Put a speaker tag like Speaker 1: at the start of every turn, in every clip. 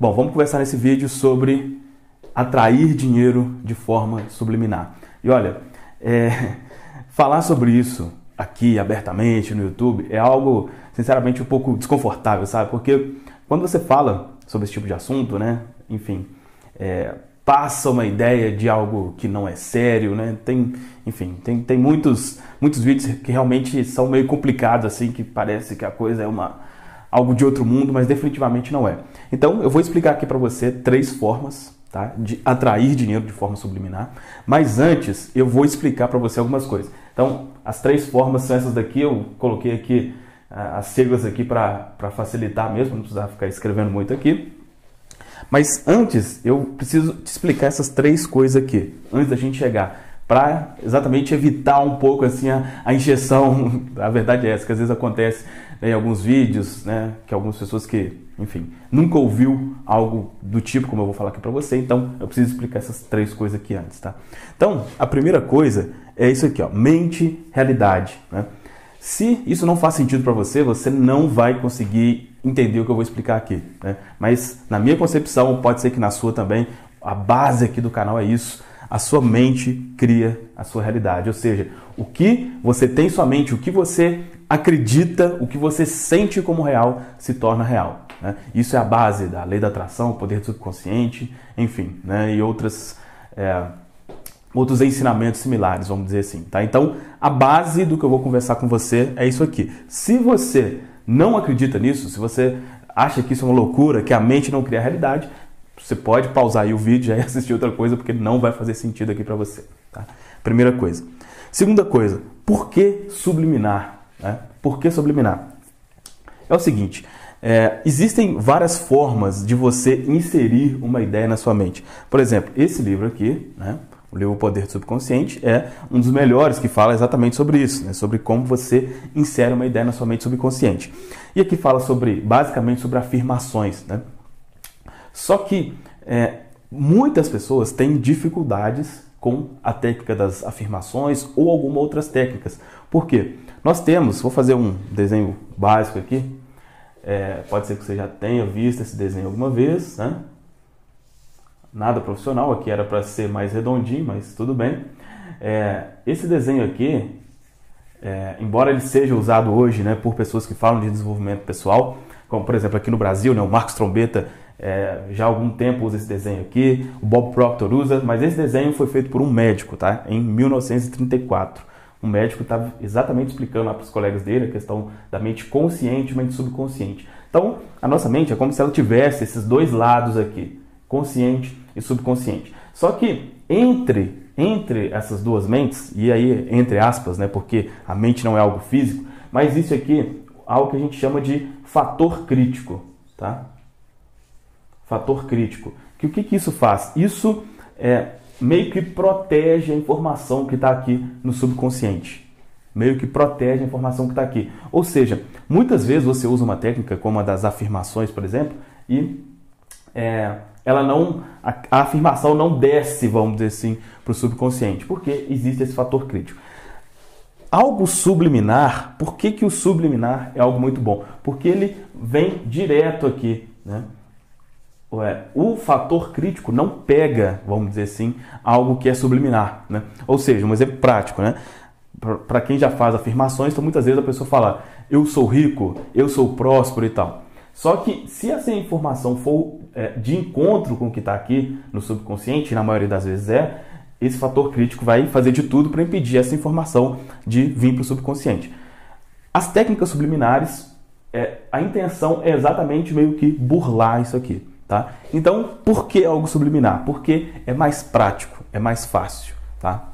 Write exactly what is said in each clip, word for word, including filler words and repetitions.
Speaker 1: Bom, vamos conversar nesse vídeo sobre atrair dinheiro de forma subliminar. E olha, é, falar sobre isso aqui abertamente no YouTube é algo, sinceramente, um pouco desconfortável, sabe? Porque quando você fala sobre esse tipo de assunto, né, enfim, é, passa uma ideia de algo que não é sério, né? Tem, enfim, tem, tem muitos, muitos vídeos que realmente são meio complicados, assim, que parece que a coisa é uma, algo de outro mundo, mas definitivamente não é. Então, eu vou explicar aqui para você três formas, tá, de atrair dinheiro de forma subliminar, mas antes eu vou explicar para você algumas coisas. Então, as três formas são essas daqui, eu coloquei aqui uh, as siglas aqui para facilitar mesmo, não precisar ficar escrevendo muito aqui. Mas antes, eu preciso te explicar essas três coisas aqui, antes da gente chegar, para exatamente evitar um pouco assim a, a injeção. A verdade é essa, que às vezes acontece, né, em alguns vídeos, né, que algumas pessoas que, enfim, nunca ouviu algo do tipo como eu vou falar aqui para você, então eu preciso explicar essas três coisas aqui antes, tá? Então, a primeira coisa é isso aqui, ó, mente, realidade, né? Se isso não faz sentido para você, você não vai conseguir entender o que eu vou explicar aqui, né? Mas na minha concepção, pode ser que na sua também, a base aqui do canal é isso. A sua mente cria a sua realidade, ou seja, o que você tem em sua mente, o que você acredita, o que você sente como real, se torna real, né? Isso é a base da lei da atração, o poder do subconsciente, enfim, né? E outras... É, outros ensinamentos similares, vamos dizer assim, tá? Então, a base do que eu vou conversar com você é isso aqui. Se você não acredita nisso, se você acha que isso é uma loucura, que a mente não cria a realidade, você pode pausar aí o vídeo e assistir outra coisa, porque não vai fazer sentido aqui para você, tá? Primeira coisa. Segunda coisa, por que subliminar, né? Por que subliminar? É o seguinte, é, existem várias formas de você inserir uma ideia na sua mente. Por exemplo, esse livro aqui, né? O livro O Poder do Subconsciente é um dos melhores que fala exatamente sobre isso, né? Sobre como você insere uma ideia na sua mente subconsciente. E aqui fala sobre, basicamente, sobre afirmações, né? Só que é, muitas pessoas têm dificuldades com a técnica das afirmações ou algumas outras técnicas. Por quê? Nós temos, vou fazer um desenho básico aqui, é, pode ser que você já tenha visto esse desenho alguma vez, né? Nada profissional, aqui era para ser mais redondinho, mas tudo bem. É, esse desenho aqui, é, embora ele seja usado hoje, né, por pessoas que falam de desenvolvimento pessoal, como por exemplo aqui no Brasil, né, o Marcos Trombetta é, já há algum tempo usa esse desenho aqui, o Bob Proctor usa, mas esse desenho foi feito por um médico, tá, em mil novecentos e trinta e quatro. Um médico estava exatamente explicando lá para os colegas dele a questão da mente consciente e mente subconsciente. Então, a nossa mente é como se ela tivesse esses dois lados aqui, consciente e subconsciente. Só que entre, entre essas duas mentes, e aí entre aspas, né, porque a mente não é algo físico, mas existe aqui algo que a gente chama de fator crítico, tá? Fator crítico. Que o que, que isso faz? Isso é, meio que protege a informação que está aqui no subconsciente. Meio que protege a informação que está aqui. Ou seja, muitas vezes você usa uma técnica como a das afirmações, por exemplo, e é, ela não, a, a afirmação não desce, vamos dizer assim, para o subconsciente, porque existe esse fator crítico. Algo subliminar, por que, que o subliminar é algo muito bom? Porque ele vem direto aqui, né? O fator crítico não pega, vamos dizer assim, algo que é subliminar, né? Ou seja, um exemplo prático, né? Para quem já faz afirmações, então muitas vezes a pessoa fala, eu sou rico, eu sou próspero e tal. Só que se essa informação for é, de encontro com o que está aqui no subconsciente, e na maioria das vezes é, esse fator crítico vai fazer de tudo para impedir essa informação de vir para o subconsciente. As técnicas subliminares, é, a intenção é exatamente meio que burlar isso aqui, tá? Então, por que algo subliminar? Porque é mais prático, é mais fácil, tá?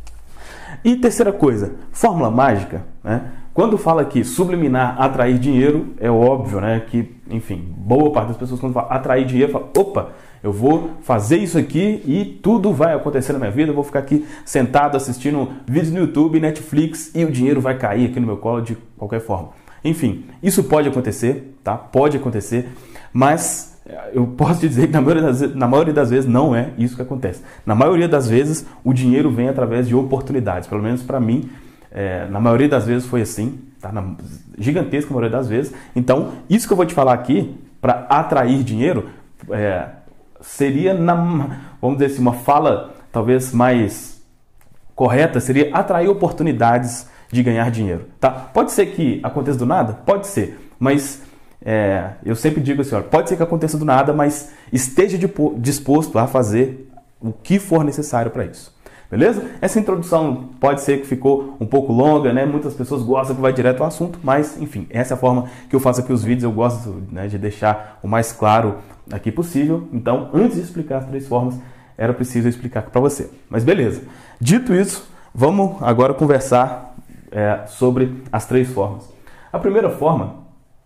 Speaker 1: E terceira coisa, fórmula mágica, né? Quando fala aqui subliminar, atrair dinheiro, é óbvio, né, que, enfim, boa parte das pessoas quando fala atrair dinheiro, fala, opa, eu vou fazer isso aqui e tudo vai acontecer na minha vida, eu vou ficar aqui sentado assistindo vídeos no YouTube, Netflix e o dinheiro vai cair aqui no meu colo de qualquer forma. Enfim, isso pode acontecer, tá? Pode acontecer, mas eu posso te dizer que na maioria, das, na maioria das vezes não é isso que acontece. Na maioria das vezes o dinheiro vem através de oportunidades, pelo menos para mim, é, na maioria das vezes foi assim, tá? Na gigantesca maioria das vezes. Então, isso que eu vou te falar aqui, para atrair dinheiro, é, seria, na, vamos dizer assim, uma fala talvez mais correta, seria atrair oportunidades de ganhar dinheiro, tá? Pode ser que aconteça do nada? Pode ser, mas é, eu sempre digo assim, olha, pode ser que aconteça do nada, mas esteja disposto a fazer o que for necessário para isso. Beleza? Essa introdução pode ser que ficou um pouco longa, né? Muitas pessoas gostam que vai direto ao assunto, mas enfim, essa é a forma que eu faço aqui os vídeos. Eu gosto, né, de deixar o mais claro aqui possível. Então, antes de explicar as três formas, era preciso explicar para você. Mas beleza. Dito isso, vamos agora conversar é, sobre as três formas. A primeira forma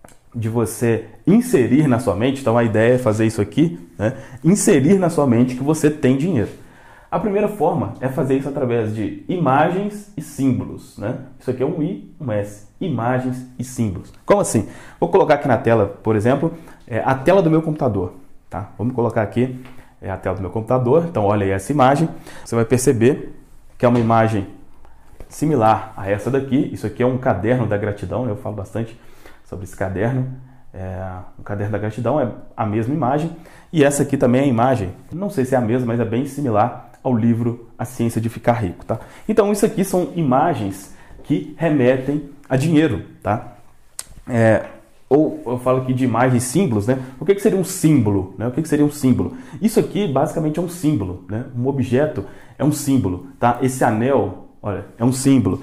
Speaker 1: de você inserir na sua mente, então a ideia é fazer isso aqui, né? Inserir na sua mente que você tem dinheiro. A primeira forma é fazer isso através de imagens e símbolos, né? Isso aqui é um I, um S. Imagens e símbolos. Como assim? Vou colocar aqui na tela, por exemplo, é a tela do meu computador. Tá? Vamos colocar aqui é a tela do meu computador. Então, olha aí essa imagem. Você vai perceber que é uma imagem similar a essa daqui. Isso aqui é um caderno da gratidão, né? Eu falo bastante sobre esse caderno. É, o caderno da gratidão é a mesma imagem. E essa aqui também é a imagem. Não sei se é a mesma, mas é bem similar ao livro A Ciência de Ficar Rico, tá? Então, isso aqui são imagens que remetem a dinheiro, tá? É, ou eu falo aqui de imagens e símbolos, né? O que, que seria um símbolo, né? O que, que seria um símbolo? Isso aqui, basicamente, é um símbolo, né? Um objeto é um símbolo, tá? Esse anel, olha, é um símbolo.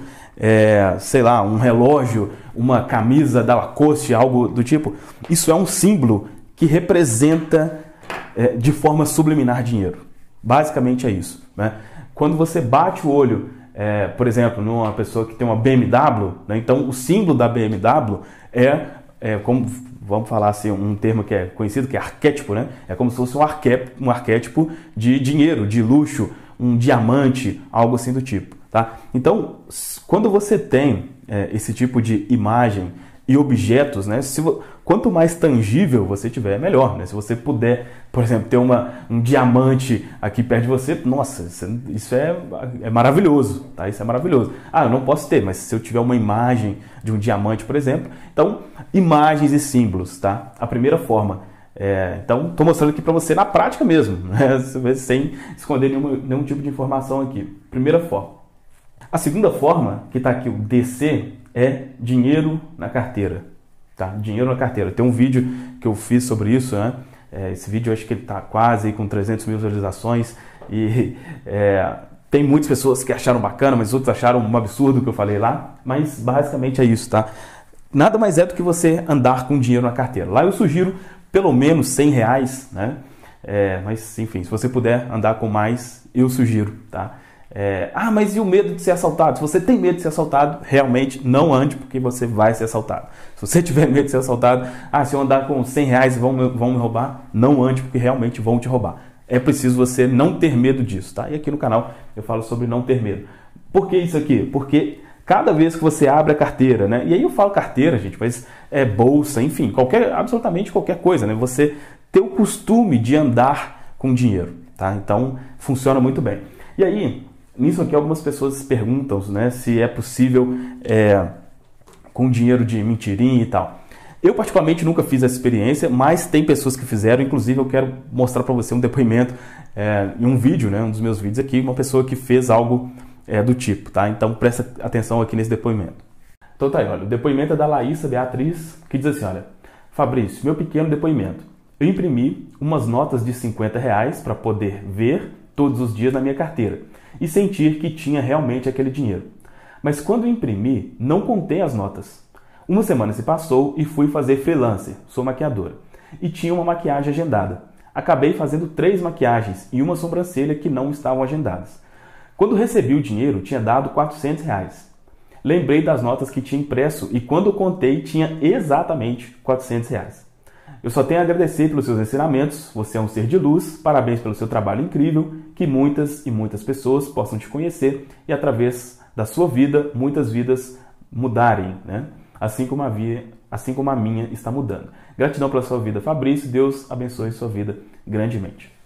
Speaker 1: É, sei lá, um relógio, uma camisa da Lacoste, algo do tipo. Isso é um símbolo que representa, é, de forma subliminar, dinheiro. Basicamente é isso, né? Quando você bate o olho, é, por exemplo, numa pessoa que tem uma B M W, né? Então o símbolo da B M W é, é como, vamos falar assim, um termo que é conhecido, que é arquétipo, né? É como se fosse um arquétipo, um arquétipo de dinheiro, de luxo, um diamante, algo assim do tipo, tá? Então, quando você tem é, esse tipo de imagem e objetos, né? Se, quanto mais tangível você tiver, melhor, né? Se você puder, por exemplo, ter uma, um diamante aqui perto de você, nossa, isso é, é maravilhoso, tá? Isso é maravilhoso. Ah, eu não posso ter, mas se eu tiver uma imagem de um diamante, por exemplo, então, imagens e símbolos, tá? A primeira forma. É, então, estou mostrando aqui para você na prática mesmo, né? Sem esconder nenhum, nenhum tipo de informação aqui. Primeira forma. A segunda forma, que está aqui o D C, é dinheiro na carteira, tá? Dinheiro na carteira. Tem um vídeo que eu fiz sobre isso, né? É, esse vídeo eu acho que ele está quase aí com trezentas mil visualizações e é, tem muitas pessoas que acharam bacana, mas outros acharam um absurdo o que eu falei lá, mas basicamente é isso, tá? Nada mais é do que você andar com dinheiro na carteira. Lá eu sugiro pelo menos cem reais, né? É, mas enfim, se você puder andar com mais, eu sugiro, tá? É, ah, mas e o medo de ser assaltado? Se você tem medo de ser assaltado, realmente não ande, porque você vai ser assaltado. Se você tiver medo de ser assaltado, ah, se eu andar com cem reais vão, vão me roubar, não ande, porque realmente vão te roubar. É preciso você não ter medo disso, tá? E aqui no canal eu falo sobre não ter medo. Por que isso aqui? Porque cada vez que você abre a carteira, né? E aí eu falo carteira, gente, mas é bolsa, enfim, qualquer, absolutamente qualquer coisa, né? Você ter o costume de andar com dinheiro, tá? Então, funciona muito bem. E aí, nisso aqui, algumas pessoas perguntam, né, se é possível é, com dinheiro de mentirinha e tal. Eu, particularmente, nunca fiz essa experiência, mas tem pessoas que fizeram. Inclusive, eu quero mostrar para você um depoimento é, em um vídeo, né, um dos meus vídeos aqui, uma pessoa que fez algo é, do tipo, tá? Então, presta atenção aqui nesse depoimento. Então, tá aí, olha, o depoimento é da Laísa Beatriz, que diz assim, olha, Fabrício, meu pequeno depoimento. Eu imprimi umas notas de cinquenta reais para poder ver todos os dias na minha carteira e sentir que tinha realmente aquele dinheiro. Mas quando imprimi, não contei as notas. Uma semana se passou e fui fazer freelancer, sou maquiadora, e tinha uma maquiagem agendada. Acabei fazendo três maquiagens e uma sobrancelha que não estavam agendadas. Quando recebi o dinheiro, tinha dado quatrocentos reais. Lembrei das notas que tinha impresso e quando contei, tinha exatamente quatrocentos reais. Eu só tenho a agradecer pelos seus ensinamentos, você é um ser de luz, parabéns pelo seu trabalho incrível, que muitas e muitas pessoas possam te conhecer e através da sua vida, muitas vidas mudarem, né? Assim como a, via, assim como a minha está mudando. Gratidão pela sua vida, Fabrício, Deus abençoe sua vida grandemente.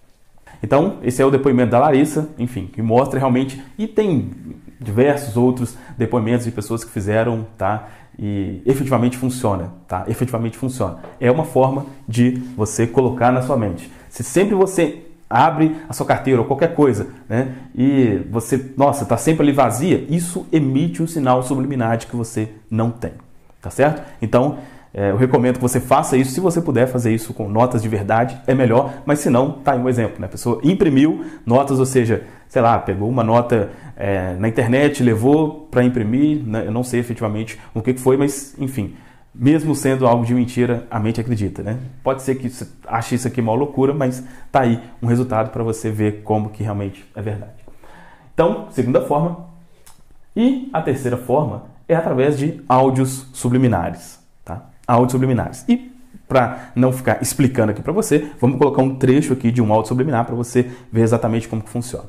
Speaker 1: Então, esse é o depoimento da Larissa, enfim, que mostra realmente, e tem diversos outros depoimentos de pessoas que fizeram, tá? E efetivamente funciona, tá? Efetivamente funciona. É uma forma de você colocar na sua mente. Se sempre você abre a sua carteira ou qualquer coisa, né? E você, nossa, tá sempre ali vazia, isso emite um sinal subliminar de que você não tem, tá certo? Então, é, eu recomendo que você faça isso. Se você puder fazer isso com notas de verdade, é melhor. Mas se não, tá aí um exemplo, né? A pessoa imprimiu notas, ou seja, sei lá, pegou uma nota é, na internet, levou para imprimir, né? Eu não sei efetivamente o que foi, mas enfim, mesmo sendo algo de mentira, a mente acredita, né? Pode ser que você ache isso aqui uma loucura, mas tá aí um resultado para você ver como que realmente é verdade. Então, segunda forma. E a terceira forma é através de áudios subliminares, tá? Áudios subliminares. E para não ficar explicando aqui para você, vamos colocar um trecho aqui de um áudio subliminar para você ver exatamente como que funciona.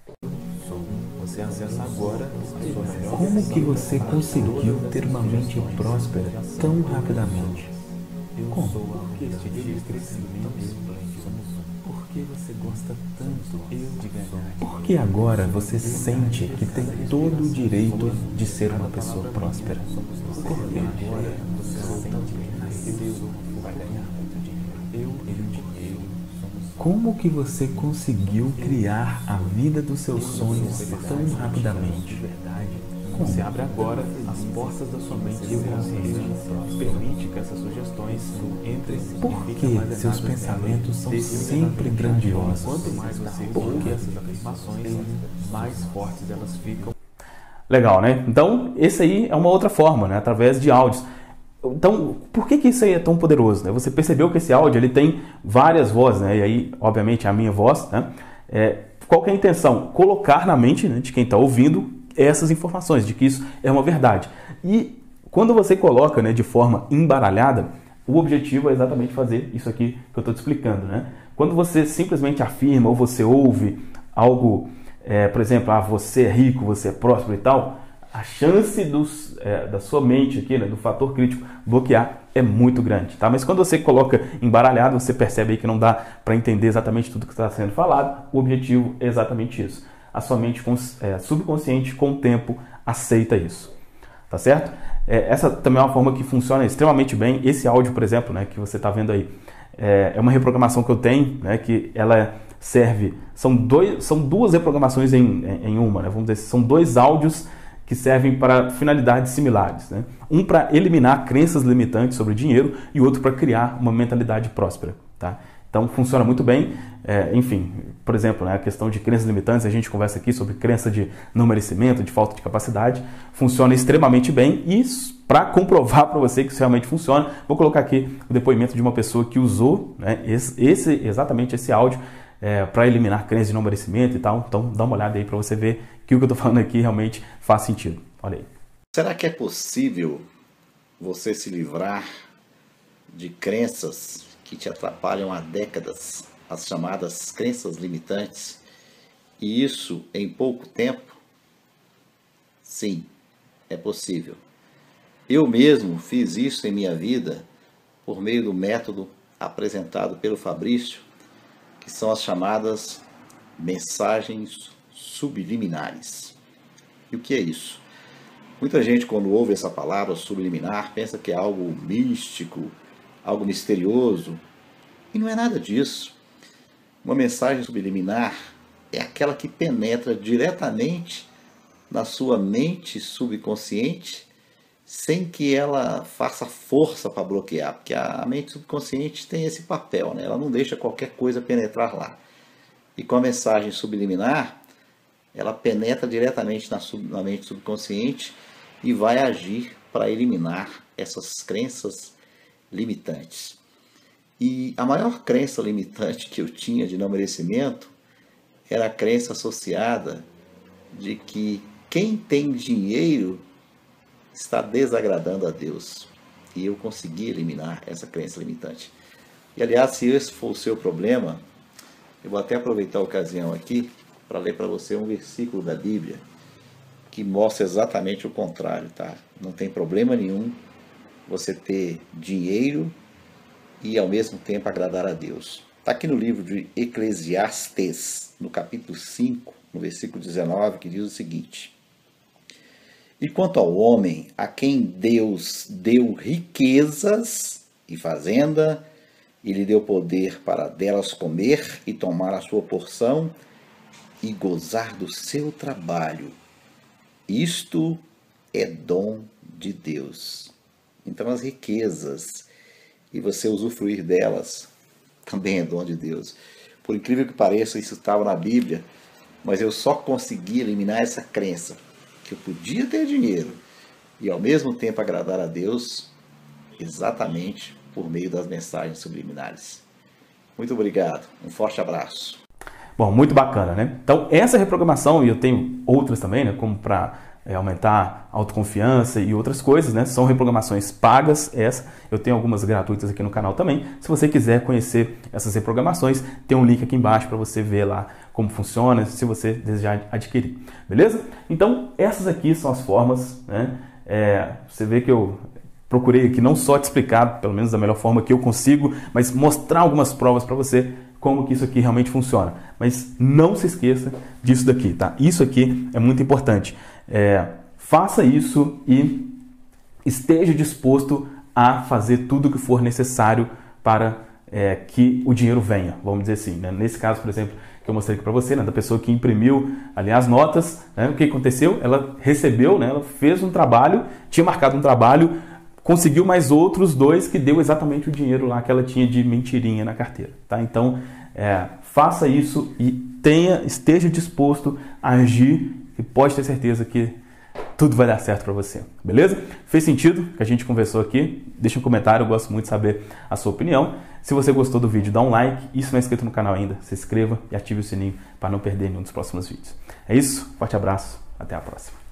Speaker 2: Você acessa agora a sua melhor.
Speaker 3: Como que você conseguiu ter uma mente próspera tão rapidamente? Como?
Speaker 2: Porque este dia cresceu tão esplêndido. Por que você gosta tanto de ganhar?
Speaker 3: Por que agora você sente que tem todo o direito de ser uma pessoa próspera? Por quê?
Speaker 2: Agora você sente que nasceu, vai ganhar muito dinheiro. Eu e o dinheiro somos.
Speaker 3: Como que você conseguiu criar a vida dos seus sonhos tão rapidamente?
Speaker 2: Como? Você abre agora as portas da sua mente subconsciente, permite que essas sugestões entrem.
Speaker 3: Por que seus pensamentos são sempre grandiosos?
Speaker 2: Quanto mais você ouve essas afirmações, mais fortes elas ficam.
Speaker 1: Legal, né? Então, esse aí é uma outra forma, né? Através de áudios. Então, por que que isso aí é tão poderoso, né? Você percebeu que esse áudio ele tem várias vozes, né? E aí, obviamente, a minha voz, né? É, qual que é a intenção? Colocar na mente, né, de quem está ouvindo essas informações, de que isso é uma verdade. E quando você coloca, né, de forma embaralhada, o objetivo é exatamente fazer isso aqui que eu estou te explicando, né? Quando você simplesmente afirma ou você ouve algo, é, por exemplo, ah, você é rico, você é próspero e tal, a chance dos, é, da sua mente aqui, né, do fator crítico bloquear é muito grande, tá? Mas quando você coloca embaralhado, você percebe aí que não dá para entender exatamente tudo que está sendo falado. O objetivo é exatamente isso. A sua mente é, subconsciente, com o tempo, aceita isso, tá certo? É, essa também é uma forma que funciona extremamente bem. Esse áudio, por exemplo, né, que você está vendo aí, é, é uma reprogramação que eu tenho, né, que ela serve, são, dois, são duas reprogramações em, em, em uma, né, vamos dizer, são dois áudios que servem para finalidades similares, né? Um para eliminar crenças limitantes sobre dinheiro e outro para criar uma mentalidade próspera, tá? Então funciona muito bem, é, enfim, por exemplo, né, a questão de crenças limitantes, a gente conversa aqui sobre crença de não merecimento, de falta de capacidade, funciona extremamente bem. E para comprovar para você que isso realmente funciona, vou colocar aqui o depoimento de uma pessoa que usou, né, esse, esse, exatamente esse áudio é, para eliminar crenças de não merecimento e tal. Então dá uma olhada aí para você ver que o que eu estou falando aqui realmente faz sentido. Olha aí.
Speaker 4: Será que é possível você se livrar de crenças que te atrapalham há décadas, as chamadas crenças limitantes, e isso em pouco tempo? Sim, é possível. Eu mesmo fiz isso em minha vida por meio do método apresentado pelo Fabrício, que são as chamadas mensagens subliminares. E o que é isso? Muita gente, quando ouve essa palavra subliminar, pensa que é algo místico, algo misterioso, e não é nada disso. Uma mensagem subliminar é aquela que penetra diretamente na sua mente subconsciente, sem que ela faça força para bloquear, porque a mente subconsciente tem esse papel, né? Ela não deixa qualquer coisa penetrar lá. E com a mensagem subliminar, ela penetra diretamente na, sub, na mente subconsciente e vai agir para eliminar essas crenças limitantes. E a maior crença limitante que eu tinha de não merecimento era a crença associada de que quem tem dinheiro está desagradando a Deus. E eu consegui eliminar essa crença limitante. E aliás, se esse for o seu problema, eu vou até aproveitar a ocasião aqui para ler para você um versículo da Bíblia que mostra exatamente o contrário, tá? Não tem problema nenhum você ter dinheiro e ao mesmo tempo agradar a Deus. Está aqui no livro de Eclesiastes, no capítulo cinco, no versículo dezenove, que diz o seguinte: E quanto ao homem a quem Deus deu riquezas e fazenda, e lhe deu poder para delas comer e tomar a sua porção e gozar do seu trabalho, isto é dom de Deus. Então as riquezas e você usufruir delas também é dom de Deus. Por incrível que pareça, isso estava na Bíblia, mas eu só consegui eliminar essa crença que eu podia ter dinheiro e ao mesmo tempo agradar a Deus exatamente por meio das mensagens subliminares. Muito obrigado, um forte abraço.
Speaker 1: Bom, muito bacana, né? Então, essa reprogramação, e eu tenho outras também, né? Como para é, aumentar a autoconfiança e outras coisas, né? São reprogramações pagas, essa. Eu tenho algumas gratuitas aqui no canal também. Se você quiser conhecer essas reprogramações, tem um link aqui embaixo para você ver lá como funciona, se você desejar adquirir. Beleza? Então, essas aqui são as formas, né? É, você vê que eu procurei aqui não só te explicar, pelo menos da melhor forma que eu consigo, mas mostrar algumas provas para você como que isso aqui realmente funciona. Mas não se esqueça disso daqui, tá? Isso aqui é muito importante. É, faça isso e esteja disposto a fazer tudo o que for necessário para é, que o dinheiro venha, vamos dizer assim, né? Nesse caso, por exemplo, que eu mostrei aqui para você, né, da pessoa que imprimiu ali as notas, né, o que aconteceu? Ela recebeu, né, ela fez um trabalho, tinha marcado um trabalho, conseguiu mais outros dois que deu exatamente o dinheiro lá que ela tinha de mentirinha na carteira, tá? Então, é, faça isso e tenha, esteja disposto a agir e pode ter certeza que tudo vai dar certo para você, beleza? Fez sentido o que a gente conversou aqui? Deixa um comentário, eu gosto muito de saber a sua opinião. Se você gostou do vídeo, dá um like e se não é inscrito no canal ainda, se inscreva e ative o sininho para não perder nenhum dos próximos vídeos. É isso, forte abraço, até a próxima.